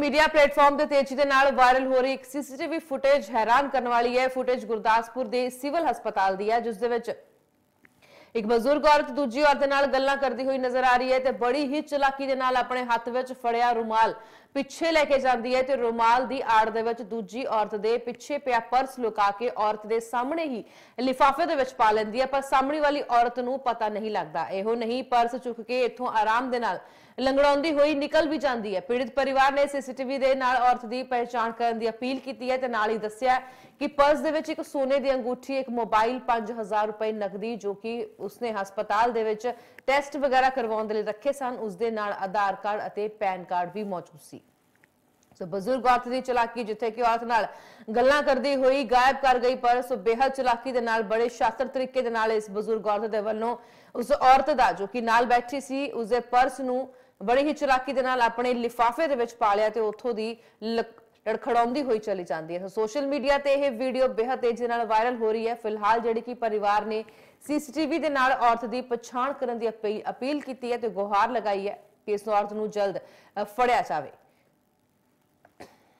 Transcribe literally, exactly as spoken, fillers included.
Media platform ते तेजी दे नाल वायरल हो रही एक सीसीटीवी फुटेज हैरान करने वाली है। फुटेज गुरदासपुर के सिविल हस्पताल दी है, जिस दे विच एक बजुर्ग औरत दूजी औरत दे नाल गल्लां करदी हुई नजर आ रही है ते बड़ी ही चलाकी दे नाल अपने हत्थ विच फड़िया रुमाल पिछे लेके जाती है ते रुमाल दी आड़ दे विच दूजी औरत दे पिछे पिया पर्स लुका के औरत दे सामने ही लिफाफे दे विच पा लैंदी है, पर सामने वाली औरत नूं पता नहीं लगदा। इहो नहीं, पर्स चुक के इत्थों आराम दे नाल लंगड़ाउंदी हुई निकल भी जाती है। पीड़ित परिवार ने सीसीटीवी दे नाल औरत की पहचान करने की अपील की है ते नाल ही दस्सिया कि पर्स दे विच एक सोने की अंगूठी, एक मोबाइल, पांच हजार रुपए नकदी जो कि उसने हस्पताल दे विच टेस्ट वगैरह करवाउण दे लई रखे सन, उस दे नाल आधार कार्ड अते पैन कार्ड भी मौजूद सी। सो बुजुर्ग औरत की चलाकी, जिथे कि औरत नाल गल्लां करदी हुई गायब कर गई पर्स, बेहद चलाकी दे नाल बड़े शातिर तरीके दे नाल इस बुजुर्ग औरत दे वल्लों उस औरत दा जो कि नाल बैठी सी उसदे पर्स नूं बड़ी ही चलाकी दे नाल अपने लिफाफे दे विच पा लिया ते उत्थों दी लड़खड़ाउंदी हुई चली जाती है। सोशल मीडिया ते यह वीडियो बेहद तेजी नाल वायरल हो रही है। फिलहाल जिहड़ी कि परिवार ने सीसीटीवी दे नाल औरत दी पछाण करन दी अपील की है ते गुहार लगाई है कि इस औरत नूं जल्द फड़िया जावे।